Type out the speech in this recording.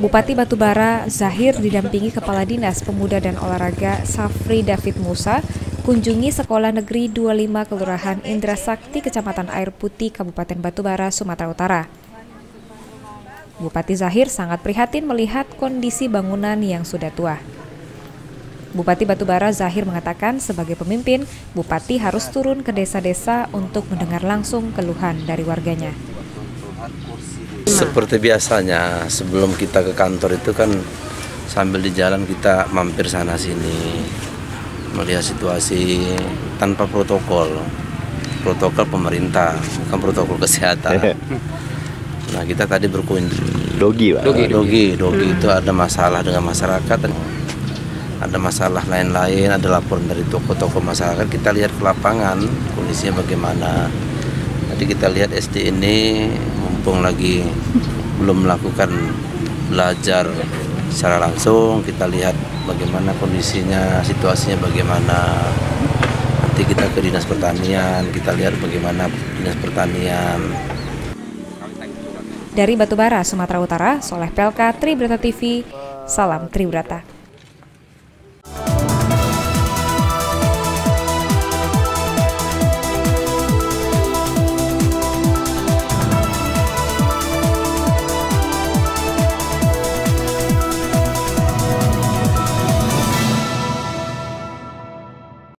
Bupati Batubara Zahir didampingi Kepala Dinas Pemuda dan Olahraga Safri David Musa kunjungi Sekolah Negeri 25 Kelurahan Indra Sakti, Kecamatan Air Putih, Kabupaten Batubara, Sumatera Utara. Bupati Zahir sangat prihatin melihat kondisi bangunan yang sudah tua. Bupati Batubara Zahir mengatakan sebagai pemimpin, Bupati harus turun ke desa-desa untuk mendengar langsung keluhan dari warganya. Seperti biasanya, sebelum kita ke kantor itu kan sambil di jalan kita mampir sana sini, melihat situasi tanpa protokol pemerintah, bukan protokol kesehatan. Nah, kita tadi berkunjung. Dogi itu ada masalah dengan masyarakat, ada masalah lain-lain, ada laporan dari tokoh-tokoh masyarakat. Kita lihat ke lapangan kondisinya bagaimana. Tadi kita lihat SD ini mumpung lagi belum melakukan belajar secara langsung, kita lihat bagaimana kondisinya, situasinya bagaimana. Nanti kita ke Dinas Pertanian, kita lihat bagaimana Dinas Pertanian. Dari Batubara, Sumatera Utara, Soleh Pelka, Tribrata TV, salam Tribrata.